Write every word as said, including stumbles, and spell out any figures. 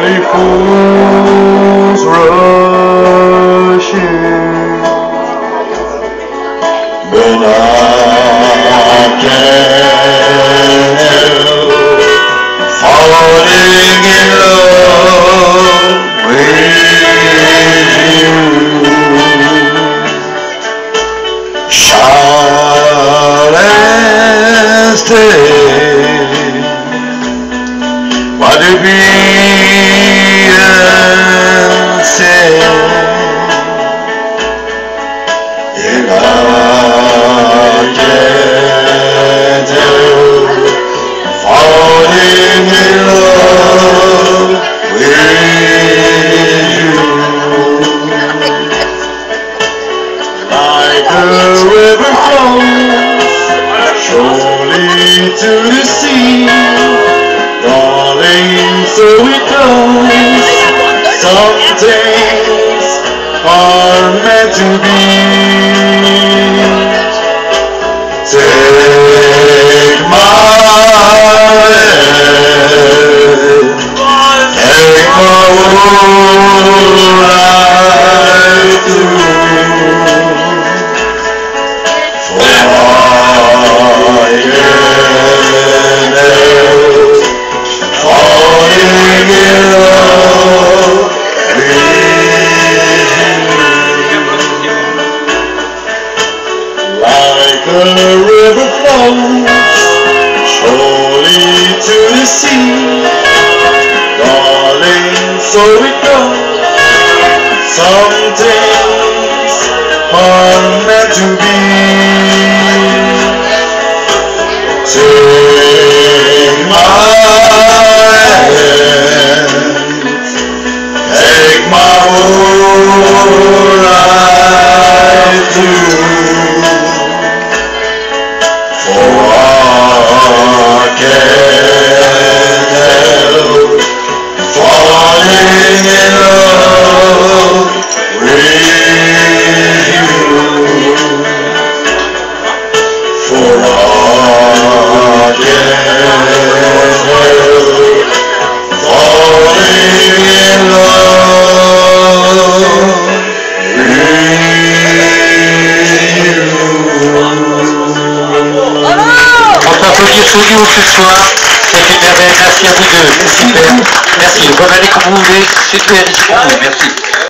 only fools rush in, but I can't help falling in love with you. Jlandess what to be and say if I can't help falling in love with you, like a river flows surely to the sea. Darling, so it goes. Some things are meant to be. Take my hand, take my whole life through. For I can't help falling in love with you. Like a river flows surely to the sea. Darling, so it goes. Some things are meant to be. Take my take my whole life through, for I can't help falling in love with you, for I can't help falling in love with you. On peut applaudir Soyo ce soir, c'est une merveille, merci à vous deux, c'est super, merci, revenez comme vous voulez, super, merci.